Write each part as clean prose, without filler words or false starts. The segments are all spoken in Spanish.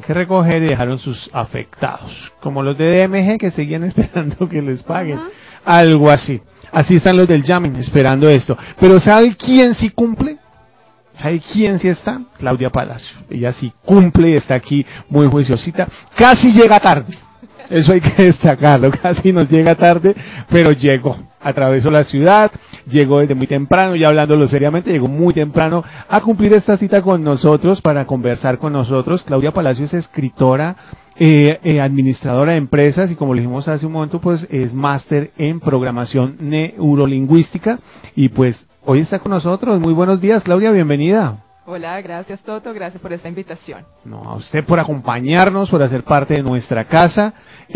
que recoger y dejaron sus afectados, como los de DMG que seguían esperando que les paguen, algo así. Así están los del Yamen esperando esto. Pero ¿sabe quién sí cumple? ¿Sabe quién sí está? Claudia Palacio. Ella sí cumple y está aquí muy juiciosita. Casi llega tarde. Eso hay que destacarlo. Casi nos llega tarde, pero llegó. Atravesó la ciudad, llegó desde muy temprano, ya hablándolo seriamente, llegó muy temprano a cumplir esta cita con nosotros para conversar con nosotros. Claudia Palacio es escritora, administradora de empresas y como le dijimos hace un momento, pues es máster en programación neurolingüística y pues hoy está con nosotros. Muy buenos días, Claudia, bienvenida. Hola, gracias Toto, gracias por esta invitación. No, a usted por acompañarnos, por hacer parte de nuestra casa.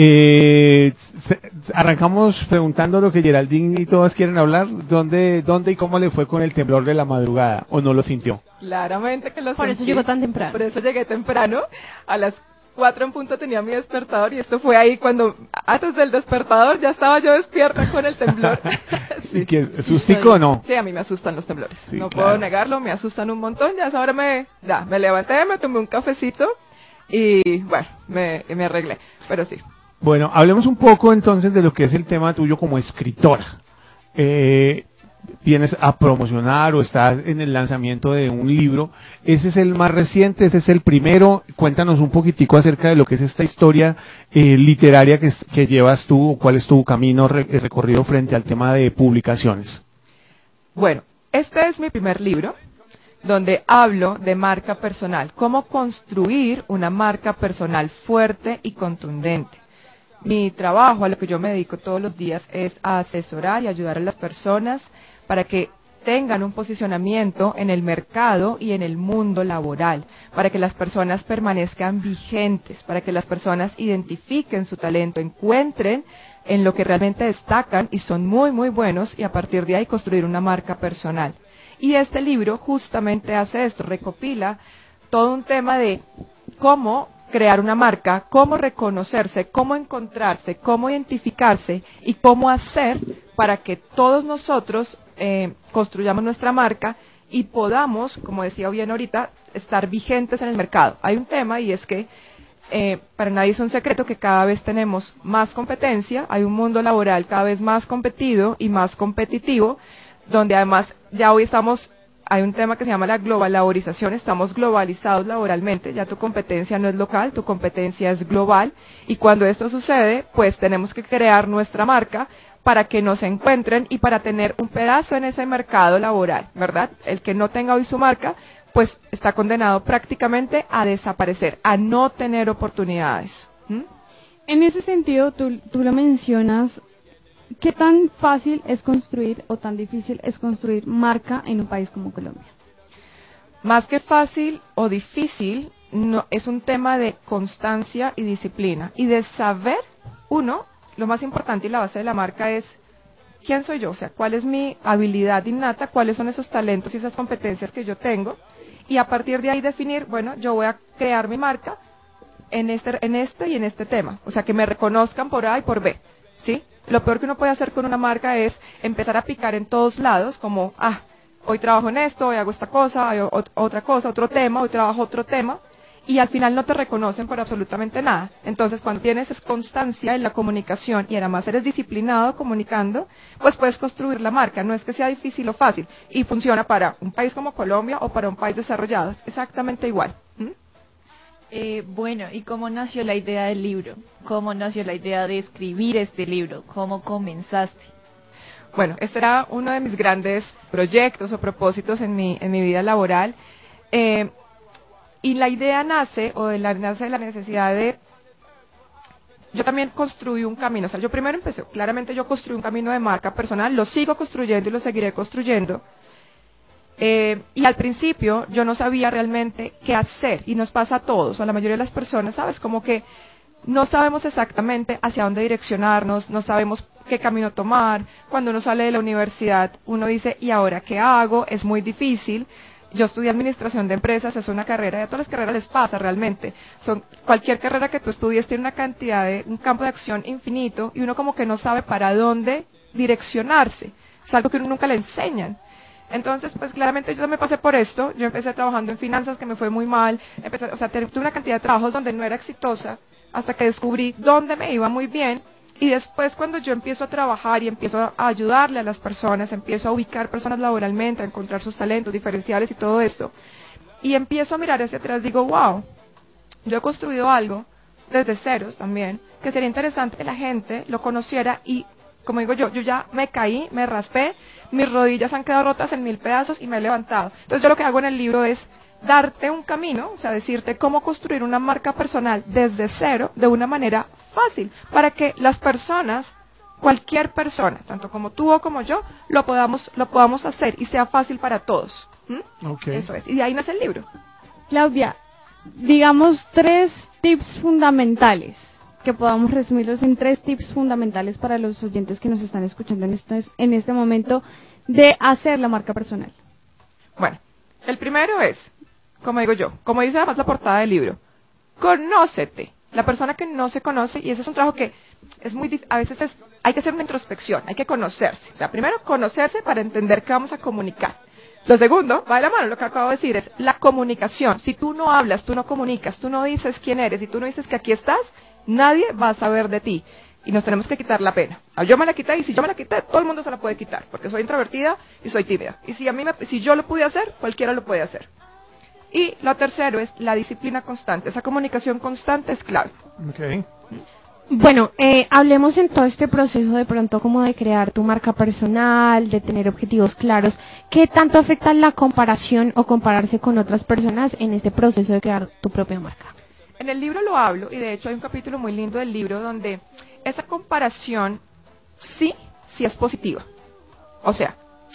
Arrancamos preguntando lo que Geraldine y todas quieren hablar. ¿Dónde y cómo le fue con el temblor de la madrugada? ¿O no lo sintió? Claramente que lo Por sentí. eso llegó tan temprano. Por eso llegué temprano. A las 4 en punto tenía mi despertador y esto fue ahí cuando, antes del despertador, ya estaba yo despierta con el temblor. Sí. ¿Y sustico o no? Sí, a mí me asustan los temblores. Sí, no claro. puedo negarlo, me asustan un montón. Ya ahora me levanté, me tomé un cafecito y bueno, me arreglé. Pero sí. Bueno, hablemos un poco entonces de lo que es el tema tuyo como escritora. Vienes a promocionar o estás en el lanzamiento de un libro. ¿Ese es el más reciente? ¿Ese es el primero? Cuéntanos un poquitico acerca de lo que es esta historia literaria que llevas tú, o cuál es tu camino recorrido frente al tema de publicaciones. Bueno, este es mi primer libro donde hablo de marca personal, cómo construir una marca personal fuerte y contundente. Mi trabajo, a lo que yo me dedico todos los días, es a asesorar y ayudar a las personas para que tengan un posicionamiento en el mercado y en el mundo laboral, para que las personas permanezcan vigentes, para que las personas identifiquen su talento, encuentren en lo que realmente destacan y son muy, muy buenos y a partir de ahí construir una marca personal. Y este libro justamente hace esto, recopila todo un tema de cómo crear una marca, cómo reconocerse, cómo encontrarse, cómo identificarse y cómo hacer para que todos nosotros construyamos nuestra marca y podamos, como decía bien ahorita, estar vigentes en el mercado. Hay un tema y es que para nadie es un secreto que cada vez tenemos más competencia, hay un mundo laboral cada vez más competido y más competitivo, donde además ya hoy hay un tema que se llama la laborización, estamos globalizados laboralmente, ya tu competencia no es local, tu competencia es global, y cuando esto sucede, pues tenemos que crear nuestra marca para que nos encuentren y para tener un pedazo en ese mercado laboral, ¿verdad? El que no tenga hoy su marca, pues está condenado prácticamente a desaparecer, a no tener oportunidades. En ese sentido, tú lo mencionas, ¿qué tan fácil es construir o tan difícil es construir marca en un país como Colombia? Más que fácil o difícil, no, es un tema de constancia y disciplina y de saber, lo más importante y la base de la marca es quién soy yo, o sea, cuál es mi habilidad innata, cuáles son esos talentos y esas competencias que yo tengo y a partir de ahí definir, bueno, yo voy a crear mi marca en este y en este tema, o sea, que me reconozcan por A y por B, ¿sí? Lo peor que uno puede hacer con una marca es empezar a picar en todos lados, como, hoy trabajo en esto, hoy hago esta cosa, hay otra cosa, otro tema, hoy trabajo otro tema, y al final no te reconocen por absolutamente nada. Entonces, cuando tienes constancia en la comunicación y además eres disciplinado comunicando, pues puedes construir la marca. No es que sea difícil o fácil, y funciona para un país como Colombia o para un país desarrollado, es exactamente igual. Bueno, ¿y cómo nació la idea del libro? ¿Cómo nació la idea de escribir este libro? ¿Cómo comenzaste? Bueno, este era uno de mis grandes proyectos o propósitos en mi vida laboral. Y la idea nace de la necesidad de... Yo también construí un camino, o sea, yo primero empecé, claramente yo construí un camino de marca personal, lo sigo construyendo y lo seguiré construyendo. Y al principio yo no sabía realmente qué hacer, y nos pasa a todos, o a la mayoría de las personas, ¿sabes? Como que no sabemos exactamente hacia dónde direccionarnos, no sabemos qué camino tomar. Cuando uno sale de la universidad, uno dice, ¿y ahora qué hago? Es muy difícil. Yo estudié administración de empresas, es una carrera, y a todas las carreras les pasa realmente. Cualquier carrera que tú estudies tiene una cantidad un campo de acción infinito, y uno como que no sabe para dónde direccionarse. Es algo que uno nunca le enseñan. Entonces, pues claramente yo me pasé por esto. Yo empecé trabajando en finanzas, que me fue muy mal. Tuve una cantidad de trabajos donde no era exitosa, hasta que descubrí dónde me iba muy bien. Y después, cuando yo empiezo a trabajar y empiezo a ayudarle a las personas, empiezo a ubicar personas laboralmente, a encontrar sus talentos diferenciales y todo esto, y empiezo a mirar hacia atrás, digo, wow, yo he construido algo desde ceros también, que sería interesante que la gente lo conociera y, como digo yo ya me caí, me raspé, mis rodillas han quedado rotas en 1000 pedazos y me he levantado. Entonces yo lo que hago en el libro es darte un camino, o sea, decirte cómo construir una marca personal desde cero, de una manera fácil, para que las personas, cualquier persona, tanto como tú o como yo, lo podamos hacer y sea fácil para todos. Okay. Eso es, y de ahí nace el libro. Claudia, digamos 3 tips fundamentales, que podamos resumirlos en 3 tips fundamentales para los oyentes que nos están escuchando en este momento de hacer la marca personal. Bueno, el primero es, como digo yo, como dice además la portada del libro, conócete. La persona que no se conoce, y ese es un trabajo que es muy a veces hay que hacer una introspección, hay que conocerse. O sea, primero conocerse para entender qué vamos a comunicar. Lo segundo, va de la mano, lo que acabo de decir, es la comunicación. Si tú no hablas, tú no comunicas, tú no dices quién eres y tú no dices que aquí estás, nadie va a saber de ti. Y nos tenemos que quitar la pena. Yo me la quité, y si yo me la quité, todo el mundo se la puede quitar, porque soy introvertida y soy tímida. Y si yo lo pude hacer, cualquiera lo puede hacer. Y lo tercero es la disciplina constante. Esa comunicación constante es clave. Okay. Bueno, hablemos en todo este proceso de pronto como de crear tu marca personal, de tener objetivos claros. ¿Qué tanto afecta la comparación o compararse con otras personas en este proceso de crear tu propia marca? En el libro lo hablo, y de hecho hay un capítulo muy lindo del libro donde esa comparación sí es positiva. O sea,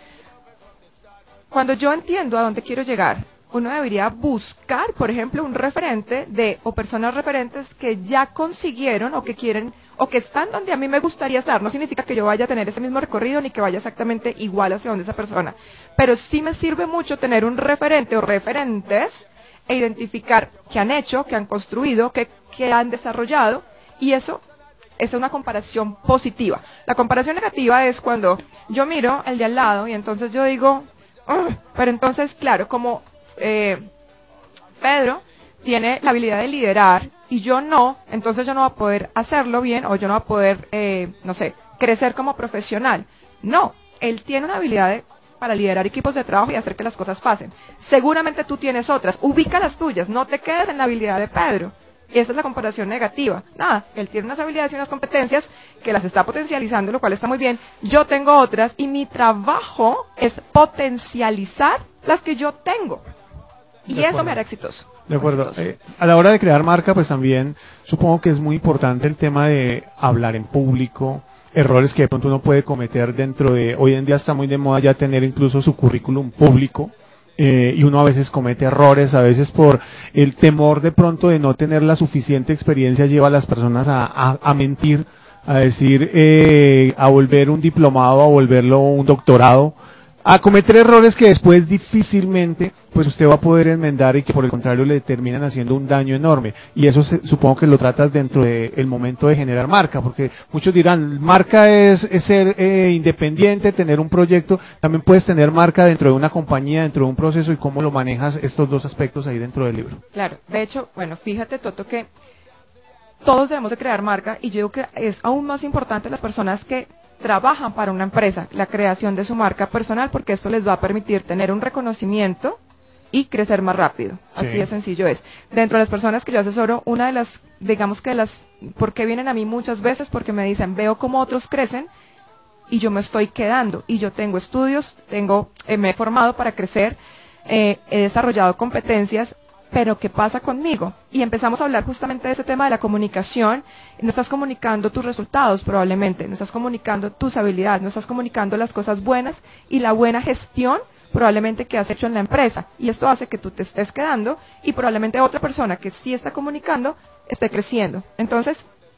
cuando yo entiendo a dónde quiero llegar, uno debería buscar, por ejemplo, un referente o personas referentes que ya consiguieron o que quieren o que están donde a mí me gustaría estar. No significa que yo vaya a tener ese mismo recorrido ni que vaya exactamente igual hacia donde esa persona. Pero sí me sirve mucho tener un referente o referentes e identificar qué han hecho, qué han construido, qué han desarrollado, y eso es una comparación positiva. La comparación negativa es cuando yo miro el de al lado y entonces yo digo, pero entonces, claro, como Pedro tiene la habilidad de liderar y yo no, entonces yo no voy a poder hacerlo bien o yo no voy a poder, crecer como profesional. No, él tiene una habilidad para liderar equipos de trabajo y hacer que las cosas pasen. Seguramente tú tienes otras, ubica las tuyas, no te quedes en la habilidad de Pedro. Y esa es la comparación negativa. Nada, él tiene unas habilidades y unas competencias que las está potencializando, lo cual está muy bien. Yo tengo otras y mi trabajo es potencializar las que yo tengo. Y eso me hará exitoso. De acuerdo. A la hora de crear marca, pues también supongo que es muy importante el tema de hablar en público, errores que de pronto uno puede cometer dentro de... Hoy en día está muy de moda ya tener incluso su currículum público. Y uno a veces comete errores, a veces por el temor de pronto de no tener la suficiente experiencia lleva a las personas a mentir, a decir, a volver un diplomado, a volverlo un doctorado, a cometer errores que después difícilmente pues usted va a poder enmendar y que por el contrario le terminan haciendo un daño enorme. Y eso supongo que lo tratas dentro del momento de generar marca, porque muchos dirán, marca es ser independiente, tener un proyecto, también puedes tener marca dentro de una compañía, dentro de un proceso, y cómo lo manejas estos dos aspectos ahí dentro del libro. Claro, de hecho, bueno, fíjate, Toto, que todos debemos de crear marca, y yo digo que es aún más importante las personas que trabajan para una empresa, la creación de su marca personal, porque esto les va a permitir tener un reconocimiento y crecer más rápido. Así de sencillo es. Dentro de las personas que yo asesoro, una de las, digamos que ¿por qué vienen a mí muchas veces? Porque me dicen, veo cómo otros crecen y yo me estoy quedando, y yo tengo estudios, me he formado para crecer, he desarrollado competencias, pero ¿qué pasa conmigo? Y empezamos a hablar justamente de ese tema de la comunicación. No estás comunicando tus resultados probablemente, no estás comunicando tus habilidades, no estás comunicando las cosas buenas y la buena gestión probablemente que has hecho en la empresa. Y esto hace que tú te estés quedando y probablemente otra persona que sí está comunicando esté creciendo. Entonces,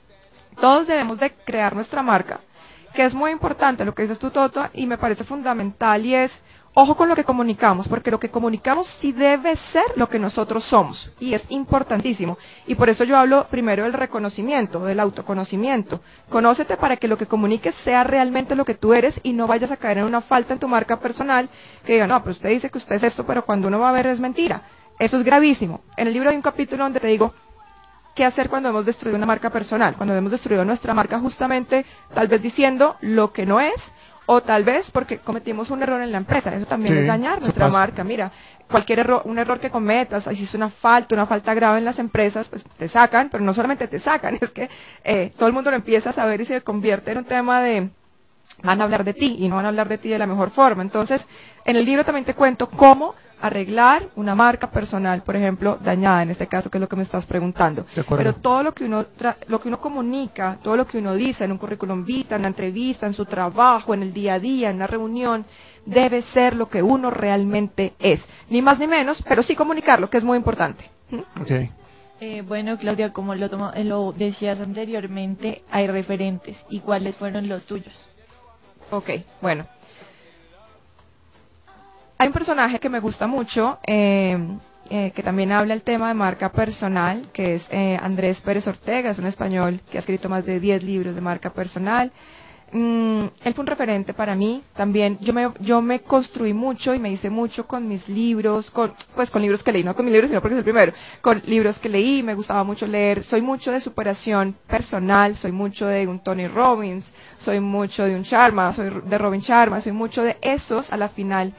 todos debemos de crear nuestra marca, que es muy importante lo que dices tú, Toto, y me parece fundamental, y es ojo con lo que comunicamos, porque lo que comunicamos sí debe ser lo que nosotros somos, y es importantísimo. Y por eso yo hablo primero del reconocimiento, del autoconocimiento. Conócete para que lo que comuniques sea realmente lo que tú eres y no vayas a caer en una falta en tu marca personal que diga, no, pero usted dice que usted es esto, pero cuando uno va a ver es mentira. Eso es gravísimo. En el libro hay un capítulo donde te digo qué hacer cuando hemos destruido una marca personal, cuando hemos destruido nuestra marca justamente tal vez diciendo lo que no es, o tal vez porque cometimos un error en la empresa. Eso también es dañar nuestra marca. Mira, cualquier error, un error que cometas, hiciste una falta grave en las empresas, pues te sacan, pero no solamente te sacan, es que todo el mundo lo empieza a saber y se convierte en un tema de van a hablar de ti y no van a hablar de ti de la mejor forma. Entonces, en el libro también te cuento cómo arreglar una marca personal, por ejemplo, dañada, en este caso, que es lo que me estás preguntando. Pero todo lo que uno comunica, todo lo que uno dice en un currículum vitae, en una entrevista, en su trabajo, en el día a día, en una reunión, debe ser lo que uno realmente es. Ni más ni menos, pero sí comunicarlo, que es muy importante. Okay. Bueno, Claudia, como lo decías anteriormente, hay referentes. ¿Y cuáles fueron los tuyos? Ok, bueno. Hay un personaje que me gusta mucho, que también habla el tema de marca personal, que es Andrés Pérez Ortega, es un español que ha escrito más de 10 libros de marca personal. Él fue un referente para mí. También yo me construí mucho y me hice mucho con mis libros, con libros que leí, no con mis libros, sino porque es el primero, con libros que leí, me gustaba mucho leer. Soy mucho de superación personal, soy mucho de un Tony Robbins, soy mucho de un Sharma, soy de Robin Sharma, soy mucho de esos. A la final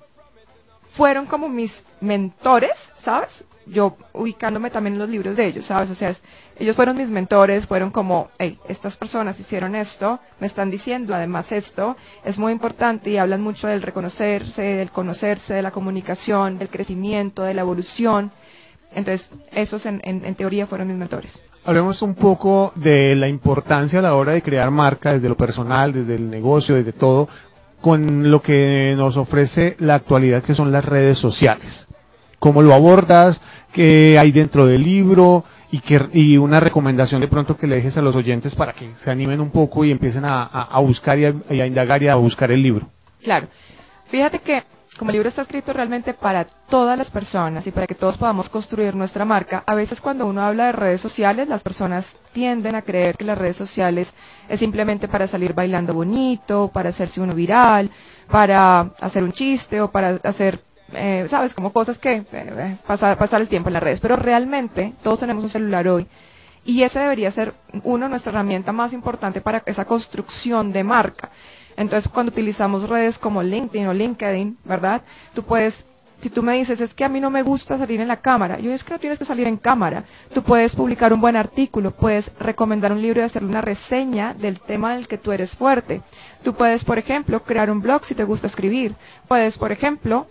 fueron como mis mentores, ¿sabes? Yo ubicándome también en los libros de ellos, ¿sabes? O sea, ellos fueron mis mentores, fueron como, hey, estas personas hicieron esto, me están diciendo además esto, es muy importante, y hablan mucho del reconocerse, del conocerse, de la comunicación, del crecimiento, de la evolución. Entonces, esos en teoría fueron mis mentores. Hablemos un poco de la importancia a la hora de crear marca, desde lo personal, desde el negocio, desde todo, con lo que nos ofrece la actualidad, que son las redes sociales. ¿Cómo lo abordas? ¿Qué hay dentro del libro? Y una recomendación de pronto que le dejes a los oyentes para que se animen un poco y empiecen a buscar y a indagar y a buscar el libro. Claro. Fíjate que como el libro está escrito realmente para todas las personas y para que todos podamos construir nuestra marca, a veces cuando uno habla de redes sociales, las personas tienden a creer que las redes sociales es simplemente para salir bailando bonito, para hacerse uno viral, para hacer un chiste o para hacer, sabes, como cosas que pasar el tiempo en las redes. Pero realmente todos tenemos un celular hoy y ese debería ser nuestra herramienta más importante para esa construcción de marca. Entonces, cuando utilizamos redes como LinkedIn o LinkedIn, ¿verdad? Tú puedes, si tú me dices, es que a mí no me gusta salir en la cámara, yo es que no tienes que salir en cámara. Tú puedes publicar un buen artículo, puedes recomendar un libro y hacerle una reseña del tema en el que tú eres fuerte. Tú puedes, por ejemplo, crear un blog si te gusta escribir. Puedes, por ejemplo,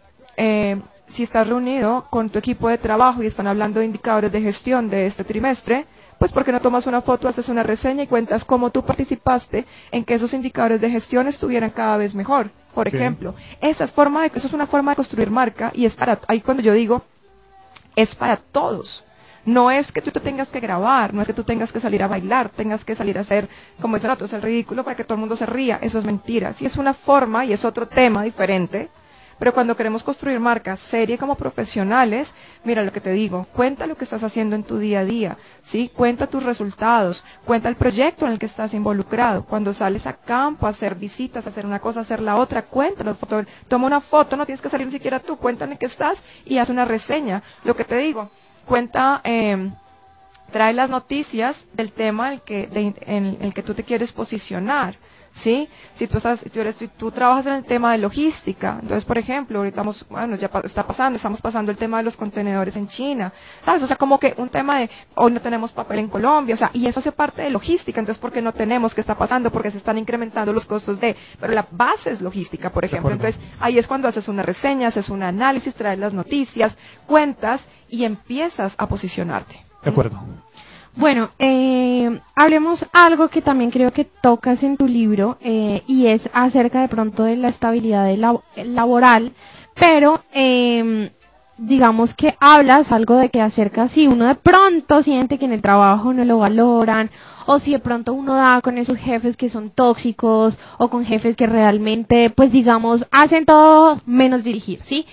si estás reunido con tu equipo de trabajo y están hablando de indicadores de gestión de este trimestre, pues ¿por qué no tomas una foto, haces una reseña y cuentas cómo tú participaste en que esos indicadores de gestión estuvieran cada vez mejor? Por ejemplo, eso es una forma de construir marca y es ahí cuando yo digo, es para todos. No es que tú te tengas que grabar, no es que tú tengas que salir a bailar, tengas que salir a hacer, como dicen otros, el ridículo para que todo el mundo se ría. Eso es mentira. Sí es una forma y es otro tema diferente. Pero cuando queremos construir marcas serias como profesionales, mira lo que te digo, cuenta lo que estás haciendo en tu día a día, ¿sí? Cuenta tus resultados, cuenta el proyecto en el que estás involucrado. Cuando sales a campo a hacer visitas, a hacer una cosa, a hacer la otra, cuéntalo, toma una foto, no tienes que salir ni siquiera tú, cuéntame en qué estás y haz una reseña. Lo que te digo, cuenta, trae las noticias del tema en el que tú te quieres posicionar. ¿Sí? Si tú trabajas en el tema de logística, entonces, por ejemplo, ahorita estamos pasando el tema de los contenedores en China, ¿sabes? O sea, como que un tema de, hoy no tenemos papel en Colombia, o sea, y eso hace parte de logística, entonces, ¿por qué no tenemos? ¿Qué está pasando? Porque se están incrementando los costos pero la base es logística, por ejemplo. Entonces, ahí es cuando haces una reseña, haces un análisis, traes las noticias, cuentas y empiezas a posicionarte. De acuerdo. Bueno, hablemos algo que también creo que tocas en tu libro y es acerca de pronto de la estabilidad laboral, pero digamos que hablas algo de que acerca si uno de pronto siente que en el trabajo no lo valoran, o si de pronto uno da con esos jefes que son tóxicos, o con jefes que realmente, pues digamos, hacen todo menos dirigir, ¿sí?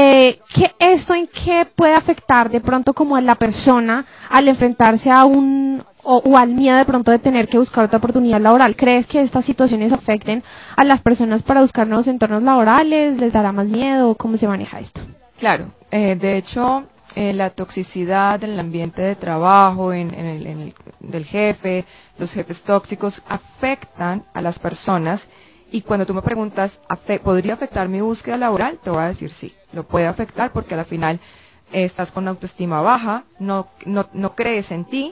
¿Esto en qué puede afectar de pronto como a la persona al enfrentarse a o al miedo de pronto de tener que buscar otra oportunidad laboral? ¿Crees que estas situaciones afecten a las personas para buscar nuevos entornos laborales? ¿Les dará más miedo? ¿Cómo se maneja esto? Claro, de hecho, la toxicidad en el ambiente de trabajo, del jefe, los jefes tóxicos, afectan a las personas. Y cuando tú me preguntas, ¿podría afectar mi búsqueda laboral? Te voy a decir sí, lo puede afectar porque al final estás con autoestima baja, no crees en ti.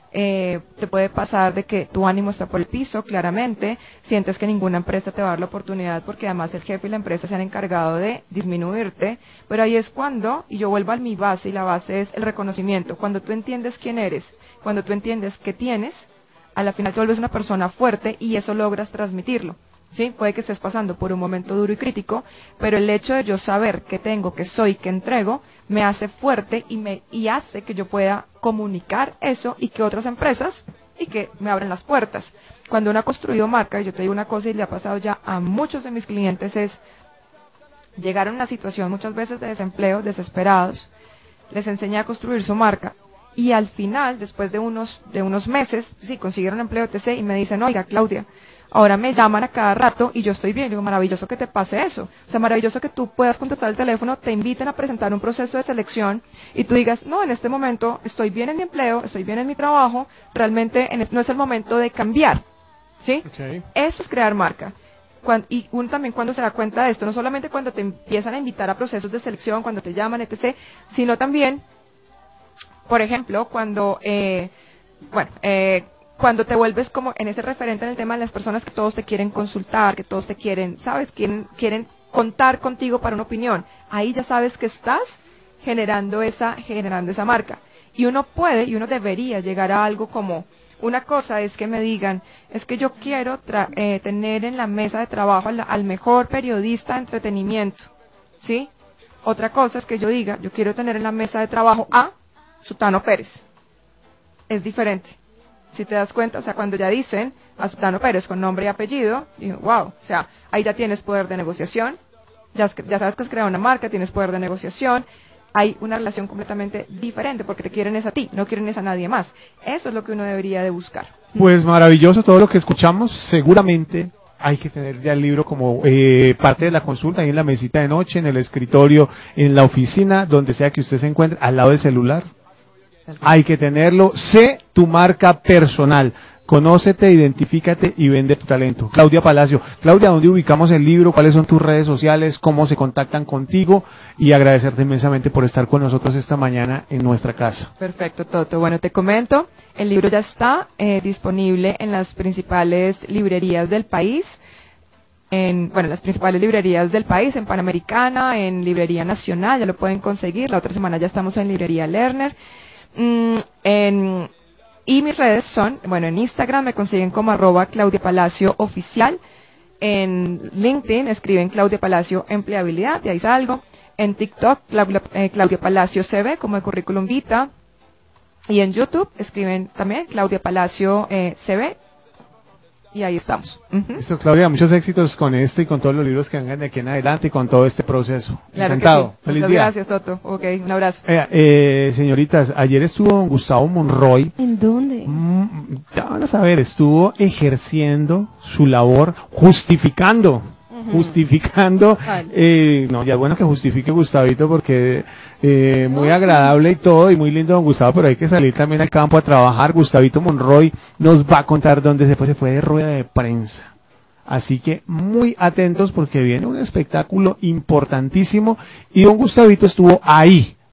Te puede pasar de que tu ánimo está por el piso, claramente, sientes que ninguna empresa te va a dar la oportunidad porque además el jefe y la empresa se han encargado de disminuirte, pero ahí es cuando, y yo vuelvo a mi base, y la base es el reconocimiento. Cuando tú entiendes quién eres, cuando tú entiendes qué tienes, a la final te vuelves una persona fuerte y eso logras transmitirlo. Sí, puede que estés pasando por un momento duro y crítico, pero el hecho de yo saber qué tengo, qué soy, qué entrego, me hace fuerte y hace que yo pueda comunicar eso y que otras empresas y que me abren las puertas. Cuando uno ha construido marca, y yo te digo una cosa y le ha pasado ya a muchos de mis clientes, es llegar a una situación muchas veces de desempleo, desesperados, les enseñé a construir su marca y al final, después de unos meses, sí, consiguieron empleo, etc. y me dicen, oiga, Claudia, ahora me llaman a cada rato y yo estoy bien. Digo, maravilloso que te pase eso. O sea, maravilloso que tú puedas contestar el teléfono, te inviten a presentar un proceso de selección y tú digas, no, en este momento estoy bien en mi empleo, estoy bien en mi trabajo, realmente no es el momento de cambiar. ¿Sí? Okay. Eso es crear marca. Y uno también cuando se da cuenta de esto, no solamente cuando te empiezan a invitar a procesos de selección, cuando te llaman, etc., sino también, por ejemplo, cuando te vuelves como en ese referente en el tema de las personas que todos te quieren consultar, que todos te quieren, ¿sabes? Quieren contar contigo para una opinión. Ahí ya sabes que estás generando esa marca. Y uno debería llegar a algo como, una cosa es que me digan, es que yo quiero tener en la mesa de trabajo al mejor periodista de entretenimiento, ¿sí? Otra cosa es que yo diga, yo quiero tener en la mesa de trabajo a Sutano Pérez. Es diferente. Si te das cuenta, o sea, cuando ya dicen a Sutano Pérez con nombre y apellido, digo, wow, o sea, ahí ya tienes poder de negociación, ya sabes que has creado una marca, tienes poder de negociación, hay una relación completamente diferente porque te quieren es a ti, no quieren es a nadie más. Eso es lo que uno debería de buscar. Pues maravilloso todo lo que escuchamos, seguramente hay que tener ya el libro como parte de la consulta, ahí en la mesita de noche, en el escritorio, en la oficina, donde sea que usted se encuentre, al lado del celular. Hay que tenerlo. Sé tu marca personal. Conócete, identifícate y vende tu talento. Claudia Palacio. Claudia, ¿dónde ubicamos el libro? ¿Cuáles son tus redes sociales? ¿Cómo se contactan contigo? Y agradecerte inmensamente por estar con nosotros esta mañana en nuestra casa. Perfecto, Toto. Bueno, te comento, el libro ya está disponible en las principales librerías del país. Las principales librerías del país, en Panamericana, en Librería Nacional, ya lo pueden conseguir. La otra semana ya estamos en Librería Lerner. Y mis redes son, en Instagram me consiguen como @ClaudiaPalacioOficial, en LinkedIn escriben Claudia Palacio Empleabilidad, y ahí salgo, en TikTok Claudia Palacio CV como de currículum vita, y en YouTube escriben también Claudia Palacio CV, y ahí estamos. Listo, Claudia, muchos éxitos con este y con todos los libros que vengan de aquí en adelante y con todo este proceso. Claro. Encantado. Sí. Feliz Muchas día. gracias, Toto. Ok, un abrazo. Señoritas, ayer estuvo don Gustavo Monroy. ¿En dónde? Ya van a saber, estuvo ejerciendo su labor, justificando. No, ya es bueno que justifique Gustavito porque muy agradable y todo y muy lindo don Gustavo, pero hay que salir también al campo a trabajar. Gustavito Monroy nos va a contar dónde se fue de rueda de prensa. Así que muy atentos porque viene un espectáculo importantísimo y don Gustavito estuvo ahí